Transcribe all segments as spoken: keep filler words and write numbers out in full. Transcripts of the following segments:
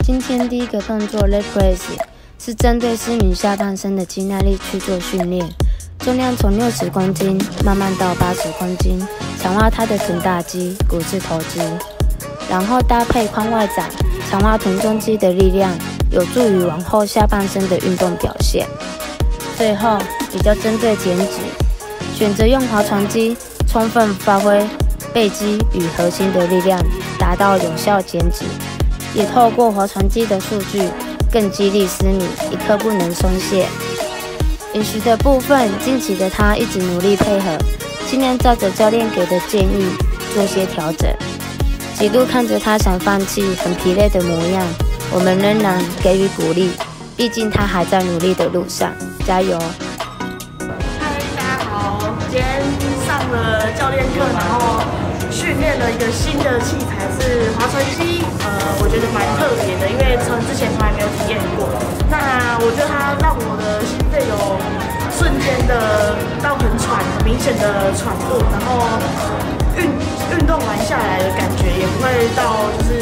今天第一个动作 Leg Press 是针对思敏下半身的肌耐力去做训练，重量从六十公斤慢慢到八十公斤，强化他的臀大肌、股四头肌，然后搭配髋外展，强化臀中肌的力量，有助于往后下半身的运动表现。最后比较针对减脂，选择用划船机充分发挥背肌与核心的力量，达到有效减脂。也透过划船机的数据，更激励思敏一刻不能松懈。饮食的部分，近期的他一直努力配合，尽量照着教练给的建议做些调整。几度看着他想放弃、很疲累的模样，我们仍然给予鼓励，毕竟他还在努力的路上，加油！ 嗨，大家好，今天上了教练课，然后训练了一个新的器材是划船机，呃，我觉得蛮特别的，因为从之前从来没有体验过。那我觉得它让我的心肺有瞬间的到很喘，很明显的喘度，然后运运动完下来的感觉也不会到就是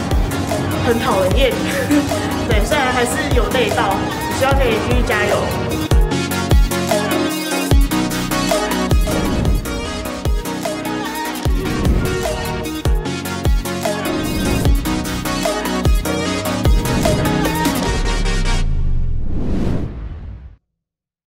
很讨人厌。对，虽然还是有累到，希望可以继续加油。